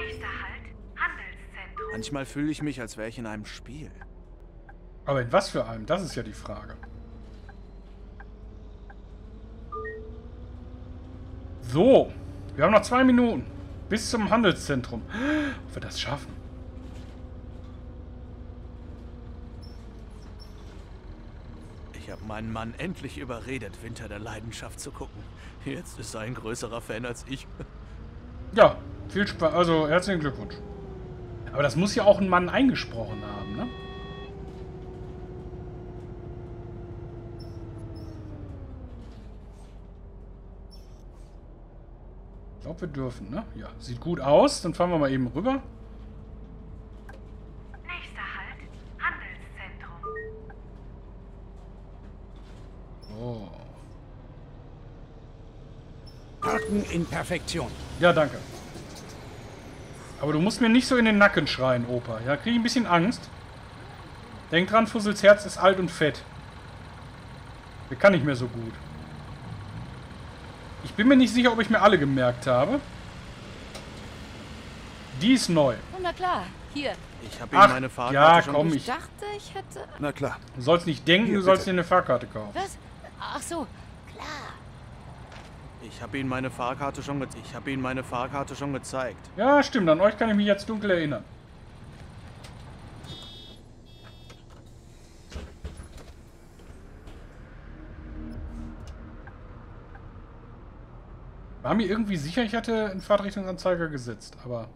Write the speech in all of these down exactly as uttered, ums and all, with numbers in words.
Nächster Halt, Handelszentrum. Manchmal fühle ich mich, als wäre ich in einem Spiel. Aber in was für einem? Das ist ja die Frage. So, wir haben noch zwei Minuten bis zum Handelszentrum. Ob wir das schaffen? Ich habe meinen Mann endlich überredet, Winter der Leidenschaft zu gucken. Jetzt ist er ein größerer Fan als ich. Ja, viel Spaß. Also, herzlichen Glückwunsch. Aber das muss ja auch ein Mann eingesprochen haben, ne? Ich glaube, wir dürfen, ne? Ja, sieht gut aus. Dann fahren wir mal eben rüber. Nächster Halt, Handelszentrum. Oh. Parken in Perfektion. Ja, danke. Aber du musst mir nicht so in den Nacken schreien, Opa. Ja, kriege ich ein bisschen Angst. Denk dran, Fussels Herz ist alt und fett. Der kann nicht mehr so gut. Ich bin mir nicht sicher, ob ich mir alle gemerkt habe. Die ist neu. Na klar, hier. Ich habe ihm Ach, meine Fahrkarte ja, schon... komm, Ich ich... dachte, ich hätte... Na klar. Du sollst nicht denken, Hier, du sollst bitte. dir eine Fahrkarte kaufen. Was? Ach so, klar. Ich habe ihm meine Fahrkarte schon ge Ich habe ihm meine Fahrkarte schon gezeigt. Ja, stimmt. An euch kann ich mich jetzt dunkel erinnern. War mir irgendwie sicher, ich hatte einen Fahrtrichtungsanzeiger gesetzt, aber...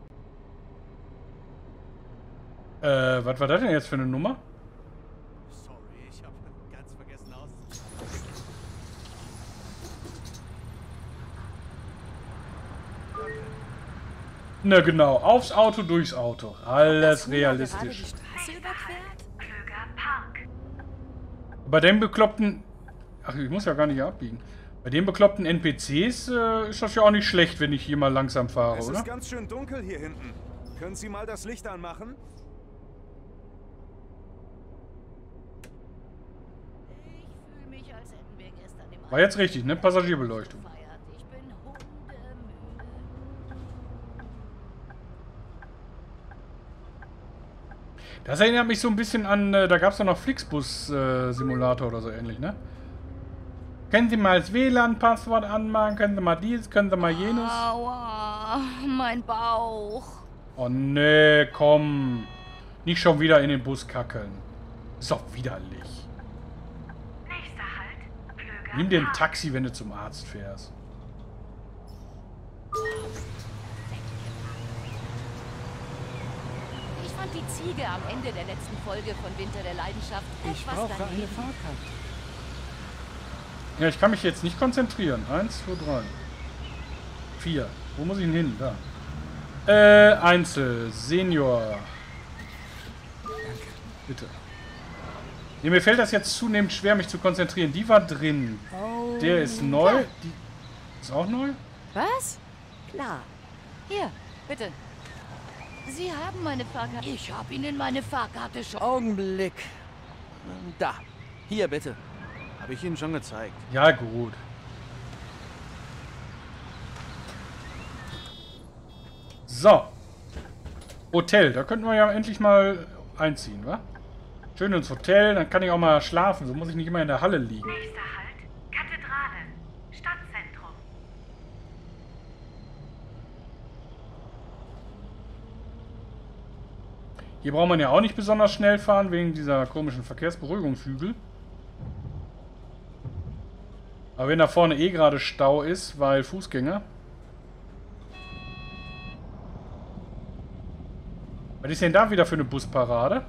Äh, was war das denn jetzt für eine Nummer? Sorry, ich habe ganz vergessen aus. Na genau, aufs Auto, durchs Auto. Alles realistisch. Die Straße überquert? Klöger Park. Bei dem bekloppten... Ach, ich muss ja gar nicht abbiegen. Bei den bekloppten N P Cs äh, ist das ja auch nicht schlecht, wenn ich hier mal langsam fahre, Es oder? ist ganz schön dunkel hier hinten. Können Sie mal das Licht anmachen? Ich fühle mich, als hätten wir gestern im War jetzt richtig, ne? Passagierbeleuchtung. gefeiert. Ich bin hundemüde. Das erinnert mich so ein bisschen an, äh, da gab es doch noch Flixbus-Simulator oder so ähnlich, ne? Können Sie mal das W L A N-Passwort anmachen? Können Sie mal dies? Können Sie mal jenes? Aua, mein Bauch. Oh nee, komm. Nicht schon wieder in den Bus kackeln. Ist doch widerlich. Nächster Halt, Klöger Nimm dir ein Park. Taxi, wenn du zum Arzt fährst. Ich fand die Ziege am Ende der letzten Folge von Winter der Leidenschaft Ich etwas brauche eine daneben. Fahrkarte. Ja, ich kann mich jetzt nicht konzentrieren. Eins, zwei, drei. Vier. Wo muss ich denn hin? Da. Äh, Einzel. Senior. Bitte. Nee, mir fällt das jetzt zunehmend schwer, mich zu konzentrieren. Die war drin. Oh, Der ist neu. Die ist auch neu? Was? Klar. Hier, bitte. Sie haben meine Fahrkarte. Ich habe Ihnen meine Fahrkarte schon. Augenblick. Da. Hier bitte. Habe ich Ihnen schon gezeigt. Ja, gut. So. Hotel. Da könnten wir ja endlich mal einziehen, wa? Schön ins Hotel, dann kann ich auch mal schlafen. So muss ich nicht immer in der Halle liegen. Nächster Halt, Kathedrale, Stadtzentrum. Hier braucht man ja auch nicht besonders schnell fahren, wegen dieser komischen Verkehrsberuhigungshügel. Aber wenn da vorne eh gerade Stau ist, weil Fußgänger. Was ist denn da wieder für eine Busparade?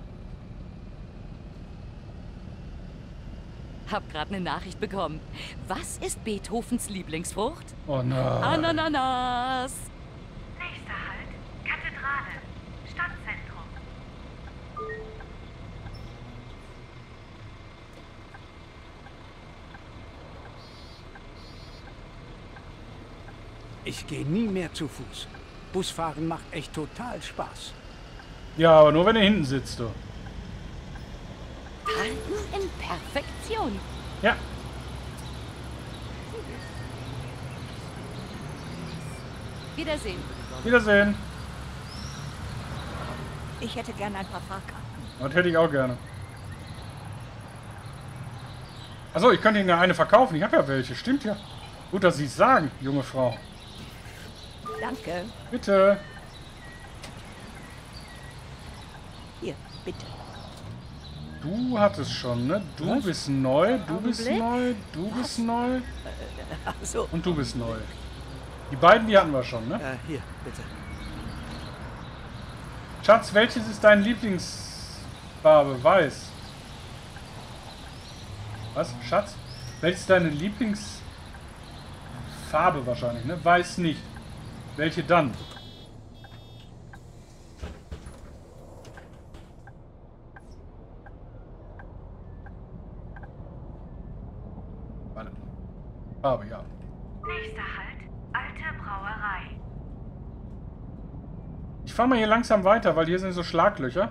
Hab gerade eine Nachricht bekommen. Was ist Beethovens Lieblingsfrucht? Oh nein. Ananas. Nächster Halt, Kathedrale, Stadtzentrum. Ich gehe nie mehr zu Fuß. Busfahren macht echt total Spaß. Ja, aber nur wenn er hinten sitzt, du. Parken in Perfektion. Ja. Wiedersehen. Wiedersehen. Ich hätte gerne ein paar Fahrkarten. Das hätte ich auch gerne. Achso, ich könnte Ihnen ja eine verkaufen. Ich habe ja welche. Stimmt ja. Gut, dass Sie es sagen, junge Frau. Danke. Bitte. Hier, bitte. Du hattest schon, ne? Du Was? bist neu, du bist Augenblick. neu, du bist neu Ach so. und du bist neu. Die beiden, die hatten wir schon, ne? Äh, hier, bitte. Schatz, welches ist deine Lieblingsfarbe? Weiß. Was? Schatz? Welches ist deine Lieblingsfarbe wahrscheinlich, ne? Weiß nicht. Welche dann? Warte. Farbe, ja. Nächster Halt, alte Brauerei. Ich fahre mal hier langsam weiter, weil hier sind so Schlaglöcher.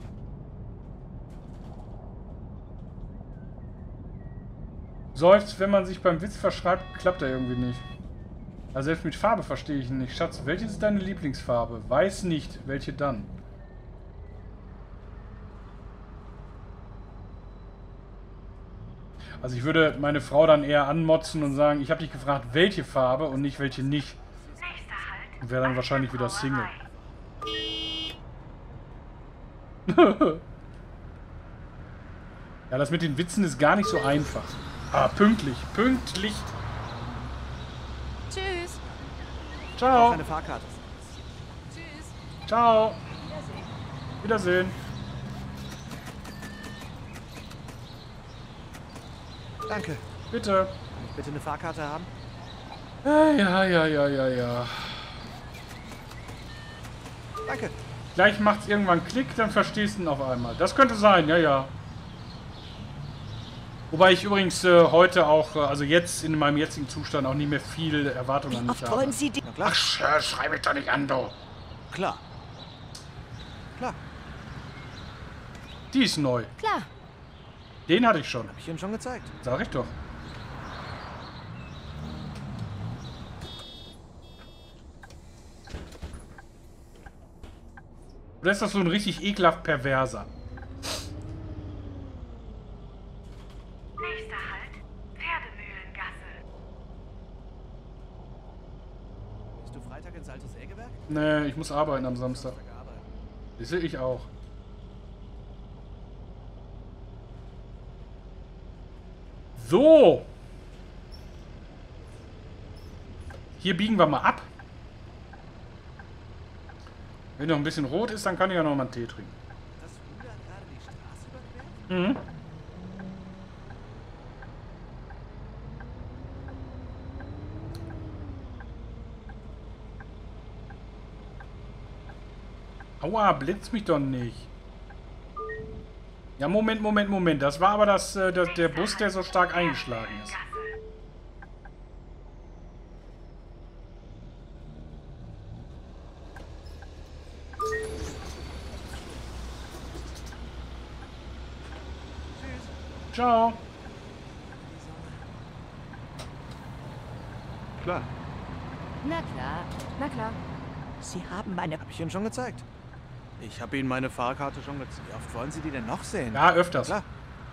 Seufzt, wenn man sich beim Witz verschreibt, klappt er irgendwie nicht. Also selbst mit Farbe verstehe ich ihn nicht. Schatz, welche ist deine Lieblingsfarbe? Weiß nicht. Welche dann? Also ich würde meine Frau dann eher anmotzen und sagen, ich habe dich gefragt, welche Farbe und nicht welche nicht. Nächster Halt, Und wäre dann alte wahrscheinlich wieder Single. Brauerei. Ja, das mit den Witzen ist gar nicht so einfach. Ah, pünktlich. Pünktlich. Tschüss. Ciao. Eine Fahrkarte. Tschüss. Ciao. Wiedersehen. Danke. Bitte. Kann ich bitte eine Fahrkarte haben? Ja, ja, ja, ja, ja, ja. Danke. Gleich macht's irgendwann Klick, dann verstehst du ihn auf einmal. Das könnte sein, ja, ja. Wobei ich übrigens äh, heute auch, äh, also jetzt in meinem jetzigen Zustand auch nicht mehr viel Erwartung an Wie mich oft habe. wollen Sie die... Na klar. Ach, Sch- schrei mich doch nicht an, du. Klar. Klar. Die ist neu. Klar. Den hatte ich schon. Hab ich Ihnen schon gezeigt. Sag ich doch. Oder ist das so ein richtig ekelhaft Perverser? Nächster Halt, Pferdemühlengasse. Bist du Freitag ins alte Sägewerk? Nee, ich muss arbeiten am Samstag. Gearbeitet. Das sehe ich auch. So. Hier biegen wir mal ab. Wenn noch ein bisschen rot ist, dann kann ich ja noch mal einen Tee trinken. Das Ruder gerade die Straße überquert? Mhm. Aua, blitz mich doch nicht. Ja, Moment, Moment, Moment. Das war aber das, äh, das, der Bus, der so stark eingeschlagen ist. Ciao. Klar. Na klar. Na klar. Sie haben meine... Hab ich Ihnen schon gezeigt. Ich habe Ihnen meine Fahrkarte schon gezeigt. Wie oft wollen Sie die denn noch sehen? Ja, öfters. Klar.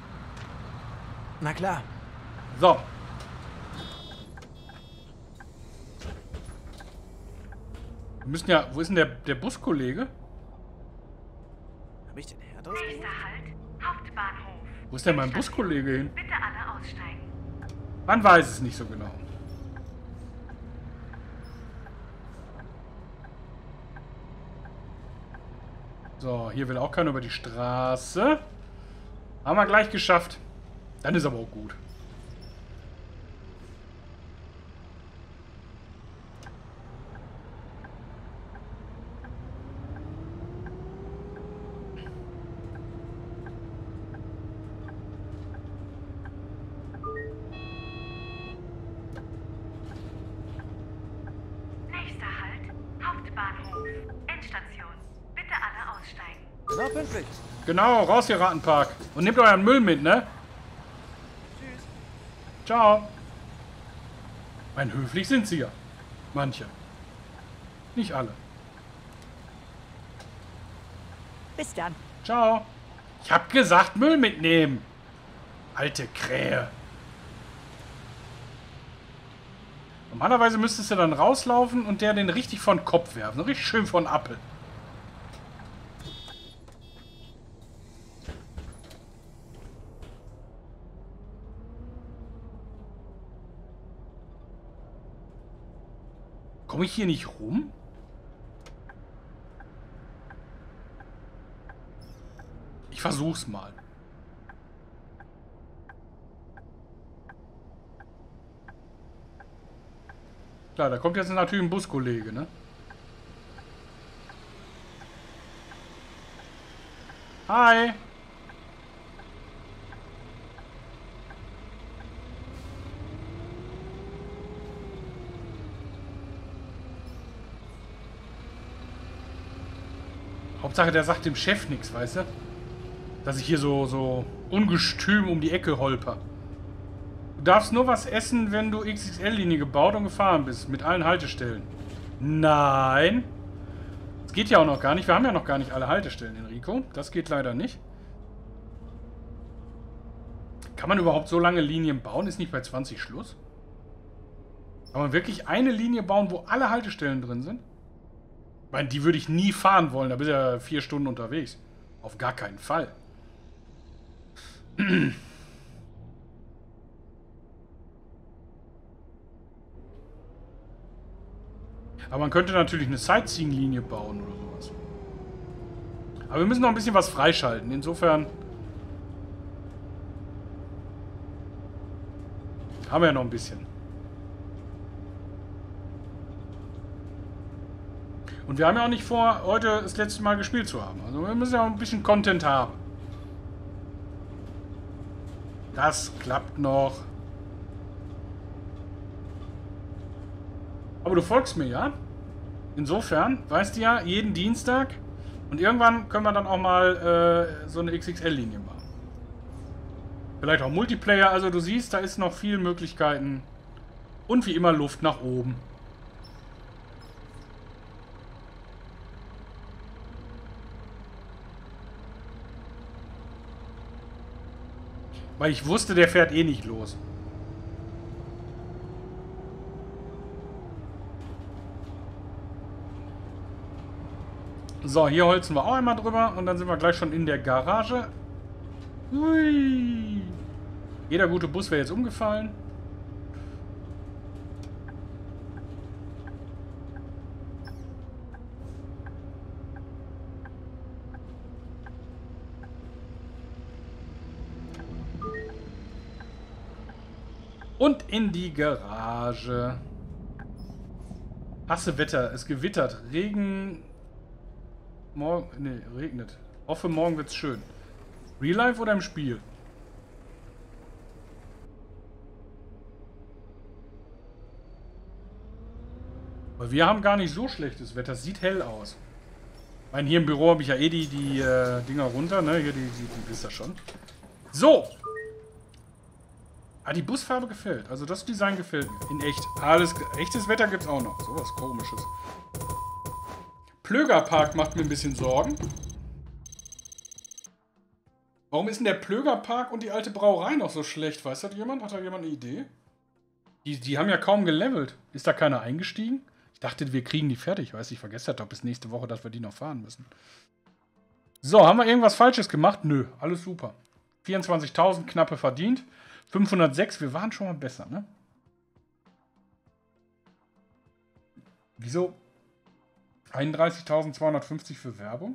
Na klar. So. Wir müssen ja... Wo ist denn der, der Buskollege? Hab ich den Herd ausgemacht? Nächster Halt, Hauptbahnhof. Wo ist denn mein Buskollege hin? Bitte alle aussteigen. Man weiß es nicht so genau. So, hier will auch keiner über die Straße. Haben wir gleich geschafft. Dann ist aber auch gut. Nächster Halt, Hauptbahnhof. Endstation. Bitte alle aussteigen. Genau pünktlich. Genau, raus hier, Rattenpark. Und nehmt euren Müll mit, ne? Tschüss. Ciao. Mein höflich sind sie ja. Manche. Nicht alle. Bis dann. Ciao. Ich hab gesagt, Müll mitnehmen. Alte Krähe. Normalerweise müsstest du dann rauslaufen und der den richtig von Kopf werfen. Richtig schön von Appel. Komme ich hier nicht rum? Ich versuch's mal. Klar, da kommt jetzt natürlich ein Buskollege, ne? Hi! Hauptsache, der sagt dem Chef nichts, weißt du? Dass ich hier so, so ungestüm um die Ecke holper. Du darfst nur was essen, wenn du X X L-Linie gebaut und gefahren bist. Mit allen Haltestellen. Nein. Das geht ja auch noch gar nicht. Wir haben ja noch gar nicht alle Haltestellen, Enrico. Das geht leider nicht. Kann man überhaupt so lange Linien bauen? Ist nicht bei zwanzig Schluss? Kann man wirklich eine Linie bauen, wo alle Haltestellen drin sind? Ich meine, die würde ich nie fahren wollen. Da bist du ja vier Stunden unterwegs. Auf gar keinen Fall. Aber man könnte natürlich eine Sightseeing-Linie bauen oder sowas. Aber wir müssen noch ein bisschen was freischalten. Insofern haben wir ja noch ein bisschen. Und wir haben ja auch nicht vor, heute das letzte Mal gespielt zu haben. Also wir müssen ja auch ein bisschen Content haben. Das klappt noch. Aber du folgst mir, ja? Insofern, weißt du ja, jeden Dienstag. Und irgendwann können wir dann auch mal äh, so eine X X L-Linie machen. Vielleicht auch Multiplayer. Also du siehst, da ist noch viel Möglichkeiten. Und wie immer Luft nach oben. Weil ich wusste, der fährt eh nicht los. So, hier holzen wir auch einmal drüber und dann sind wir gleich schon in der Garage. Hui. Jeder gute Bus wäre jetzt umgefallen. Und in die Garage. Hasse Wetter. Es gewittert. Regen. Morgen. Ne, regnet. Hoffe, morgen wird's schön. Real Life oder im Spiel? Weil wir haben gar nicht so schlechtes Wetter. Es sieht hell aus. Ich meine, hier im Büro habe ich ja eh die, die äh, Dinger runter. Ne? Hier, die, die, die wisst ihr schon. So. Ah, die Busfarbe gefällt. Also das Design gefällt mir. In echt. Alles, echtes Wetter gibt's auch noch. So was Komisches. Plögerpark macht mir ein bisschen Sorgen. Warum ist denn der Plögerpark und die alte Brauerei noch so schlecht? Weiß das jemand? Hat da jemand eine Idee? Die, die haben ja kaum gelevelt. Ist da keiner eingestiegen? Ich dachte, wir kriegen die fertig. Ich weiß, ich vergesse das doch bis nächste Woche, dass wir die noch fahren müssen. So, haben wir irgendwas Falsches gemacht? Nö, alles super. vierundzwanzigtausend knappe verdient. fünfhundertsechs, wir waren schon mal besser, ne? Wieso einunddreißigtausendzweihundertfünfzig für Werbung?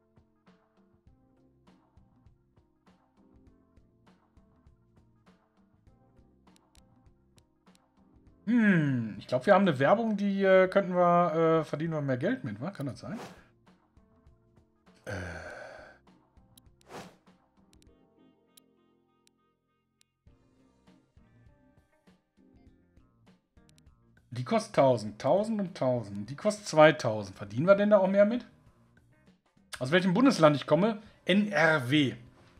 Hm, ich glaube, wir haben eine Werbung, die äh, könnten wir, äh, verdienen wir mehr Geld mit, wa? Kann das sein? Äh. Die kostet tausend, tausend und tausend. Die kostet zweitausend. Verdienen wir denn da auch mehr mit? Aus welchem Bundesland ich komme? N R W.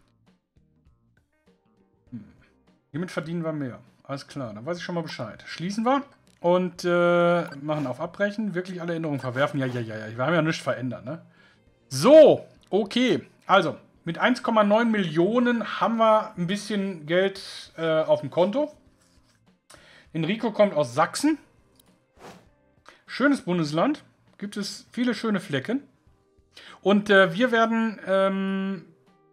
Hm. Hiermit verdienen wir mehr. Alles klar, dann weiß ich schon mal Bescheid. Schließen wir und äh, machen auf Abbrechen. Wirklich alle Änderungen verwerfen. Ja, ja, ja, ja. Wir haben ja nichts verändert, ne? So, Okay, also mit eins Komma neun Millionen haben wir ein bisschen Geld äh, auf dem Konto. Enrico kommt aus Sachsen. Schönes Bundesland. Gibt es viele schöne Flecken. Und äh, wir werden... Ähm,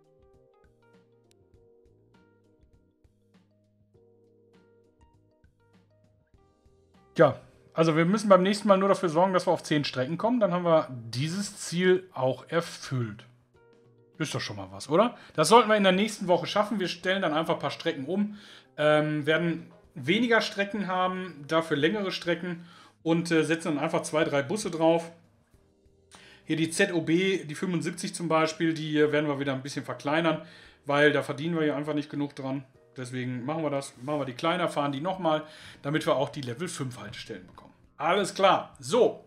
ja, also wir müssen beim nächsten Mal nur dafür sorgen, dass wir auf zehn Strecken kommen. Dann haben wir dieses Ziel auch erfüllt. Ist doch schon mal was, oder? Das sollten wir in der nächsten Woche schaffen. Wir stellen dann einfach ein paar Strecken um. Ähm, werden weniger Strecken haben, dafür längere Strecken. Und äh, setzen dann einfach zwei, drei Busse drauf. Hier die Z O B, die fünfundsiebzig zum Beispiel, die werden wir wieder ein bisschen verkleinern. Weil da verdienen wir ja einfach nicht genug dran. Deswegen machen wir das. Machen wir die kleiner, fahren die nochmal, damit wir auch die Level fünf Haltestellen bekommen. Alles klar. So.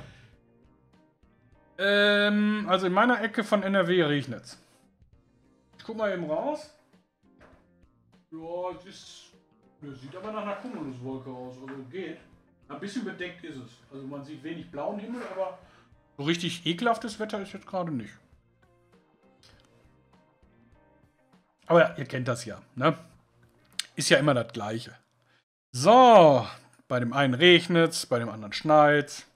Ähm, also in meiner Ecke von N R W regnet es. Ich guck mal eben raus. Ja, das, ist, das sieht aber nach einer Cumuluswolke aus. Also geht. Ein bisschen bedeckt ist es. Also man sieht wenig blauen Himmel, aber so richtig ekelhaftes Wetter ist jetzt gerade nicht. Aber ja, ihr kennt das ja, ne? Ist ja immer das Gleiche. So, bei dem einen regnet es, bei dem anderen schneit.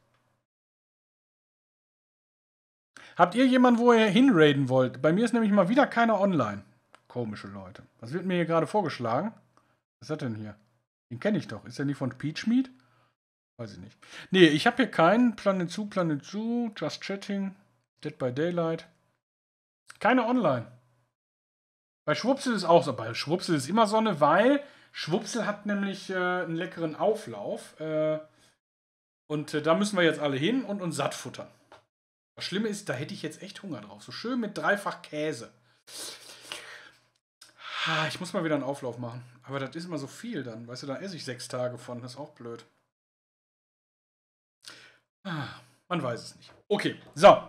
Habt ihr jemanden, wo ihr hinraiden wollt? Bei mir ist nämlich mal wieder keiner online. Komische Leute. Was wird mir hier gerade vorgeschlagen? Was ist das denn hier? Den kenne ich doch. Ist der nicht von Peachmeat? Weiß ich nicht. Nee, ich habe hier keinen. Planet zu, Planet zu, Just Chatting, Dead by Daylight. Keine online. Bei Schwupsel ist auch so. Bei Schwupsel ist immer Sonne, weil Schwupsel hat nämlich äh, einen leckeren Auflauf. Äh, und äh, da müssen wir jetzt alle hin und uns satt futtern. Das Schlimme ist, da hätte ich jetzt echt Hunger drauf. So schön mit dreifach Käse. Ich muss mal wieder einen Auflauf machen. Aber das ist immer so viel dann. Weißt du, da esse ich sechs Tage von. Das ist auch blöd. Man weiß es nicht. Okay, so.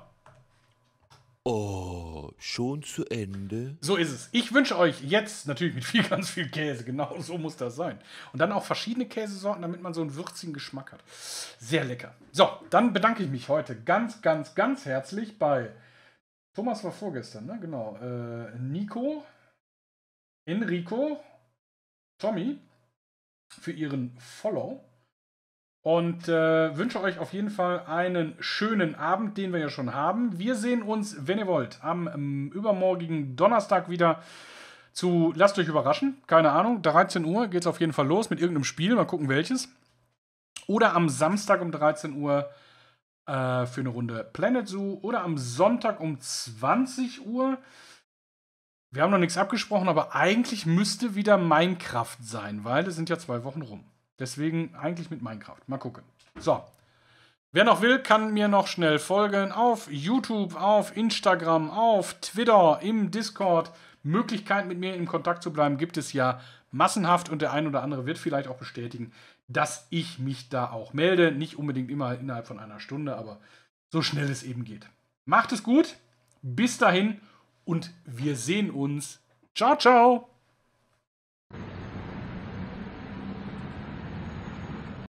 Oh, schon zu Ende? So ist es. Ich wünsche euch jetzt natürlich mit viel, ganz viel Käse. Genau so muss das sein. Und dann auch verschiedene Käsesorten, damit man so einen würzigen Geschmack hat. Sehr lecker. So, dann bedanke ich mich heute ganz, ganz, ganz herzlich bei Thomas war vorgestern, ne? Genau. Äh, Nico, Enrico, Tommy für ihren Follow. Und äh, wünsche euch auf jeden Fall einen schönen Abend, den wir ja schon haben. Wir sehen uns, wenn ihr wollt, am ähm, übermorgigen Donnerstag wieder zu Lasst euch überraschen. Keine Ahnung, dreizehn Uhr geht es auf jeden Fall los mit irgendeinem Spiel. Mal gucken, welches. Oder am Samstag um dreizehn Uhr äh, für eine Runde Planet Zoo. Oder am Sonntag um zwanzig Uhr. Wir haben noch nichts abgesprochen, aber eigentlich müsste wieder Minecraft sein, weil es sind ja zwei Wochen rum. Deswegen eigentlich mit Minecraft. Mal gucken. So. Wer noch will, kann mir noch schnell folgen. Auf YouTube, auf Instagram, auf Twitter, im Discord. Möglichkeiten, mit mir in Kontakt zu bleiben, gibt es ja massenhaft. Und der ein oder andere wird vielleicht auch bestätigen, dass ich mich da auch melde. Nicht unbedingt immer innerhalb von einer Stunde, aber so schnell es eben geht. Macht es gut. Bis dahin und wir sehen uns. Ciao, ciao.